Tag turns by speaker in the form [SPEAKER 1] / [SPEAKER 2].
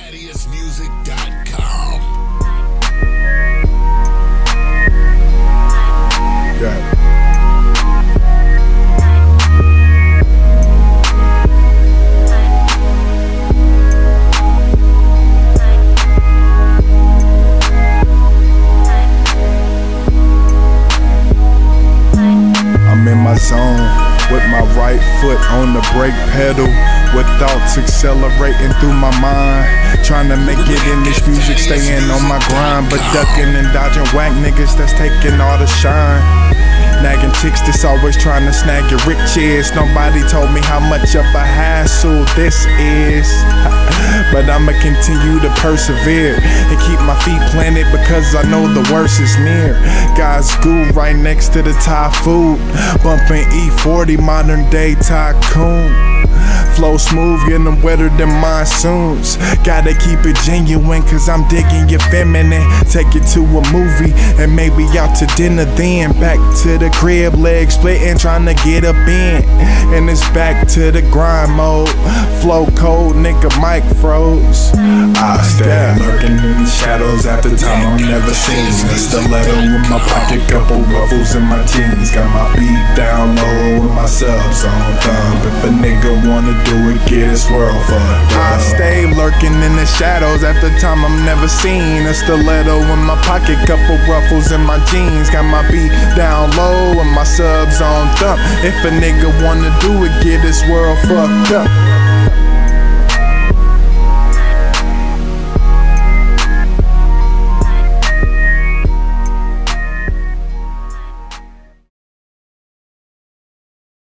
[SPEAKER 1] GladiusMusic.com.
[SPEAKER 2] Yeah. I'm in my zone with my right foot on the brake pedal, with thoughts accelerating through my mind, trying to make it in this music, staying on my grind, but ducking and dodging whack niggas that's taking all the shine. Nagging chicks that's always trying to snag your riches. Nobody told me how much of a hassle this is, but I'ma continue to persevere and keep my feet planted because I know the worst is near. God's school right next to the Thai food, bumping E40, modern day tycoon. Flow smooth, getting wetter than monsoons. Gotta keep it genuine, cause I'm digging your feminine. Take it to a movie and maybe out to dinner, then back to the crib, legs splitting, trying to get up in. And it's back to the grind mode. Flow cold, nigga, mic froze. I stay lurking in the shadows at the time I'm never seen. A stiletto in my pocket, couple ruffles in my jeans. Got my beat down low with my subs on thumb. If a nigga wanna do it, get his world fucked up. I stay lurking in the shadows at the time I'm never seen. A stiletto in my pocket, couple ruffles in my jeans. Got my beat down low and my subs on thump. If a nigga wanna do it, get his world fucked up.